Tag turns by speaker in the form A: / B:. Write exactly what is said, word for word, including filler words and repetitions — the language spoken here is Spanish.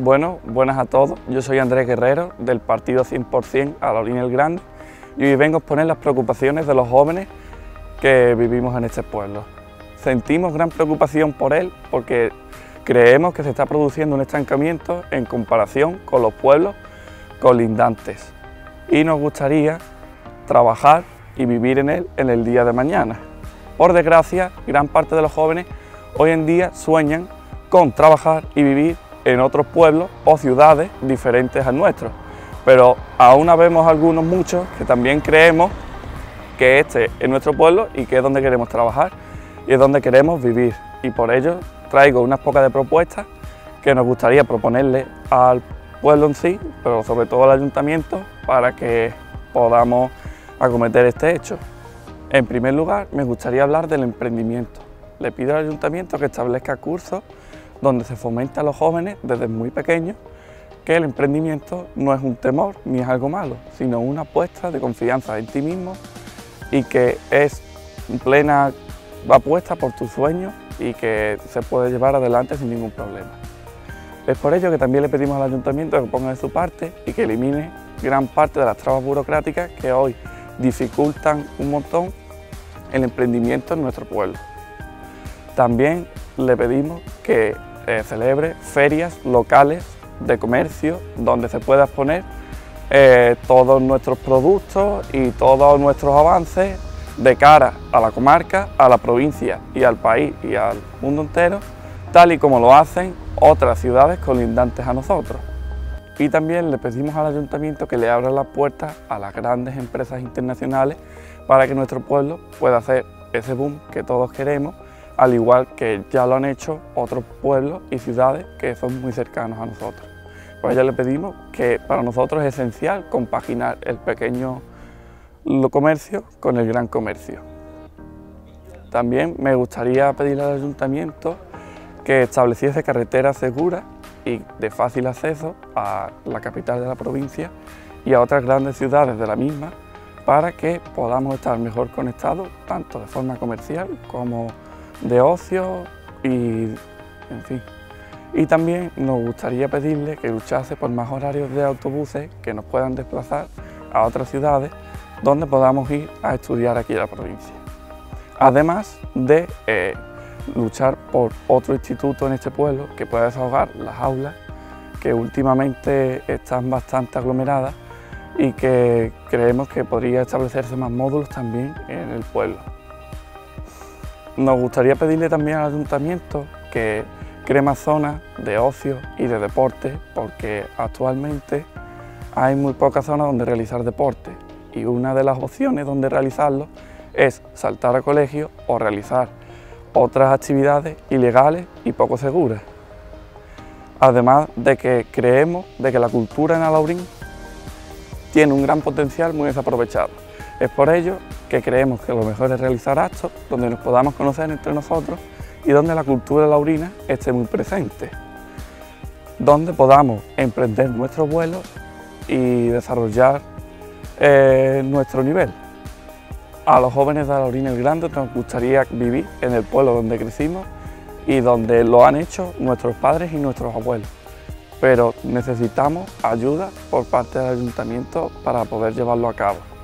A: Bueno, buenas a todos. Yo soy Andrés Guerrero, del partido cien por cien Alaurín el Grande, y hoy vengo a exponer las preocupaciones de los jóvenes que vivimos en este pueblo. Sentimos gran preocupación por él porque creemos que se está produciendo un estancamiento en comparación con los pueblos colindantes y nos gustaría trabajar y vivir en él en el día de mañana. Por desgracia, gran parte de los jóvenes hoy en día sueñan con trabajar y vivir en otros pueblos o ciudades diferentes al nuestro, pero aún vemos algunos muchos que también creemos que este es nuestro pueblo y que es donde queremos trabajar y es donde queremos vivir, y por ello traigo unas pocas de propuestas que nos gustaría proponerle al pueblo en sí, pero sobre todo al ayuntamiento, para que podamos acometer este hecho. En primer lugar, me gustaría hablar del emprendimiento. Le pido al ayuntamiento que establezca cursos donde se fomenta a los jóvenes desde muy pequeños que el emprendimiento no es un temor ni es algo malo, sino una apuesta de confianza en ti mismo y que es plena apuesta por tus sueños y que se puede llevar adelante sin ningún problema. Es por ello que también le pedimos al ayuntamiento que ponga de su parte y que elimine gran parte de las trabas burocráticas que hoy dificultan un montón el emprendimiento en nuestro pueblo. También le pedimos que eh, celebre ferias locales de comercio donde se pueda exponer eh, todos nuestros productos y todos nuestros avances de cara a la comarca, a la provincia y al país y al mundo entero, tal y como lo hacen otras ciudades colindantes a nosotros. Y también le pedimos al ayuntamiento que le abra las puertas a las grandes empresas internacionales para que nuestro pueblo pueda hacer ese boom que todos queremos, al igual que ya lo han hecho otros pueblos y ciudades que son muy cercanos a nosotros. Por ello le pedimos que para nosotros es esencial compaginar el pequeño comercio con el gran comercio. También me gustaría pedirle al ayuntamiento que estableciese carreteras seguras y de fácil acceso a la capital de la provincia y a otras grandes ciudades de la misma, para que podamos estar mejor conectados tanto de forma comercial como de ocio y en fin. Y también nos gustaría pedirle que luchase por más horarios de autobuses que nos puedan desplazar a otras ciudades donde podamos ir a estudiar aquí en la provincia. Además de eh, luchar por otro instituto en este pueblo que pueda desahogar las aulas que últimamente están bastante aglomeradas y que creemos que podría establecerse más módulos también en el pueblo. Nos gustaría pedirle también al ayuntamiento que cree más zonas de ocio y de deporte, porque actualmente hay muy pocas zonas donde realizar deporte y una de las opciones donde realizarlo es saltar a colegio o realizar otras actividades ilegales y poco seguras. Además de que creemos de que la cultura en Alaurín tiene un gran potencial muy desaprovechado. Es por ello que creemos que lo mejor es realizar actos donde nos podamos conocer entre nosotros y donde la cultura laurina esté muy presente, donde podamos emprender nuestro vuelo y desarrollar eh, nuestro nivel. A los jóvenes de Alaurín el Grande nos gustaría vivir en el pueblo donde crecimos y donde lo han hecho nuestros padres y nuestros abuelos, pero necesitamos ayuda por parte del ayuntamiento para poder llevarlo a cabo.